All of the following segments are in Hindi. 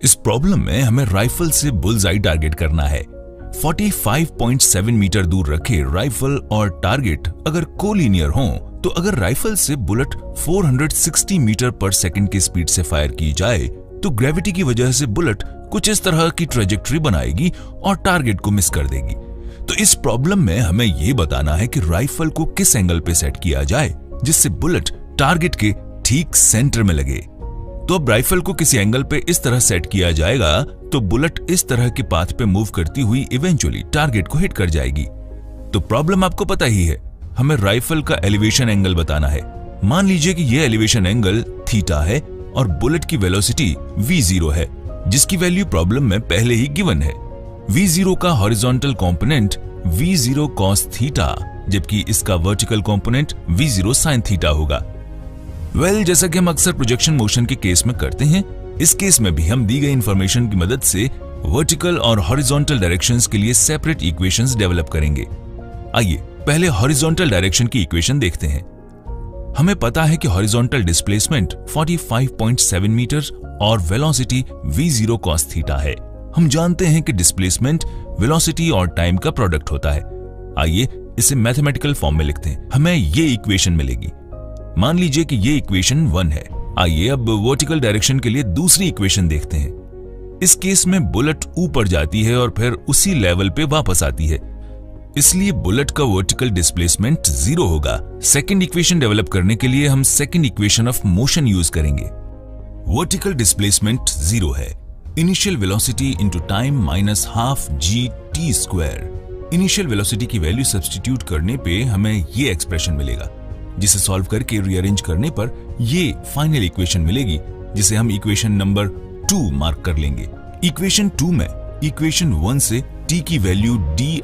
इस प्रॉब्लम में हमें राइफल से बुल्सआई टारगेट करना है। 45.7 मीटर दूर रखे राइफल और टारगेट अगर कोलिनियर हों, तो अगर राइफल से बुलेट 460 मीटर पर सेकंड की स्पीड से फायर की जाए तो ग्रेविटी की वजह से बुलेट कुछ इस तरह की ट्रेजेक्टरी बनाएगी और टारगेट को मिस कर देगी। तो इस प्रॉब्लम में हमें यह बताना है कि राइफल को किस एंगल पे सेट किया जाए जिससे बुलेट टारगेट के ठीक सेंटर में लगे। तो अब राइफल को किसी एंगल पे इस तरह सेट किया जाएगा तो बुलेट इस तरह के पाथ पे मूव करती हुई इवेंचुअली टारगेट को हिट कर जाएगी। तो प्रॉब्लम आपको पता ही है, हमें राइफल का एलिवेशन एंगल बताना है। मान लीजिए कि यह एलिवेशन एंगल थीटा है और बुलेट की वेलोसिटी v0 है, जिसकी वैल्यू प्रॉब्लम में पहले ही गिवन है। v0 का horizontal component v0 cos theta, जबकि इसका vertical component v0 sin theta होगा। जैसा कि हम अक्सर प्रोजेक्शन मोशन के केस में करते हैं, इस केस में भी हम दी गई इंफॉर्मेशन की मदद से वर्टिकल और हॉरिजॉन्टल डायरेक्शंस के लिए सेपरेट इक्वेशंस डेवलप करेंगे। आइए पहले हॉरिजॉन्टल डायरेक्शन की इक्वेशन देखते हैं। हमें पता है कि हॉरिजॉन्टल डिस्प्लेसमेंट 45.7 मीटर और वेलोसिटी v0 cos थीटा है। हम जानते हैं कि डिस्प्लेसमेंट वेलोसिटी और टाइम का प्रोडक्ट होता है। आइए इसे मैथमेटिकल फॉर्म में लिखते हैं। हमें ये इक्वेशन मिलेगी। मान लीजिए कि ये इक्वेशन 1 है। आइए अब वर्टिकल डायरेक्शन के लिए दूसरी इक्वेशन देखते हैं। इस केस में बुलेट ऊपर जाती है और फिर उसी लेवल पे वापस आती है, इसलिए बुलेट का वर्टिकल डिस्प्लेसमेंट 0 होगा। सेकंड इक्वेशन डेवलप करने के लिए हम second equation of motion use करेंगे। वर्टिकल डिस्प्लेसमेंट 0 है, initial velocity into time minus half g(t²). Initial velocity की वैल्यू सब्स्टिट्यूट करने पे हमें ये एक्सप्रेशन मिलेगा, जिसे सॉल्व करके रीअरेंज करने पर ये फाइनल इक्वेशन मिलेगी, जिसे हम इक्वेशन नंबर 2 मार्क कर लेंगे। इक्वेशन 2 में इक्वेशन 1 से t की value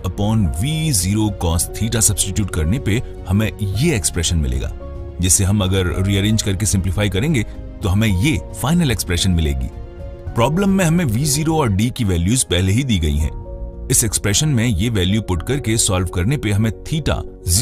d/v0 cos theta substitute करने पे हमें ये एक्सप्रेशन मिलेगा, जिसे हम अगर रीअरेंज करके सिंप्लीफाई करेंगे तो हमें ये फाइनल एक्सप्रेशन मिलेगी। प्रॉब्लम में हमें v0 और d की वैल्यूज पहले ही दी गई हैं। इस एक्सप्रेशन में ये वैल्यू पुट करके सॉल्व करने पे हमें थीटा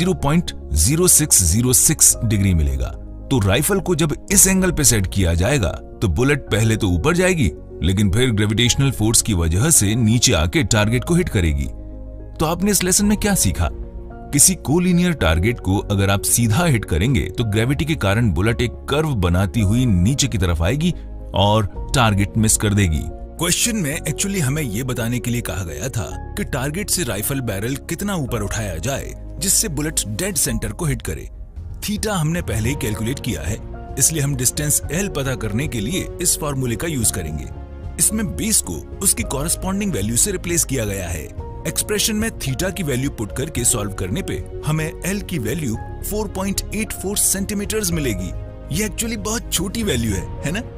0.0606 डिग्री मिलेगा। तो राइफल को जब इस एंगल पे सेट किया जाएगा तो बुलेट पहले तो ऊपर जाएगी, लेकिन फिर ग्रेविटेशनल फोर्स की वजह से नीचे आके टारगेट को हिट करेगी। तो आपने इस लेसन में क्या सीखा? किसी कोलिनियर टारगेट को अगर आप सीधा हिट करेंगे तो ग्रेविटी के कारण बुलेट एक कर्व बनाती हुई नीचे की तरफ आएगी और टारगेट मिस कर देगी। क्वेश्चन में एक्चुअली हमें यह बताने के लिए कहा गया था कि टारगेट से राइफल बैरल कितना ऊपर उठाया जाए जिससे बुलेट डेड सेंटर को हिट करे। थीटा हमने पहले ही कैलकुलेट किया है, इसलिए हम डिस्टेंस L पता करने के लिए इस फॉर्मूले का यूज करेंगे। इसमें बेस को उसकी कॉरेस्पॉन्डिंग वैल्यू से रिप्लेस किया गया है। एक्सप्रेशन में थीटा की वैल्यू पुट करके सॉल्व करने पे हमें L की वैल्यू 4.84 सेंटीमीटर्स मिलेगी। ये एक्चुअली बहुत छोटी वैल्यू है ना?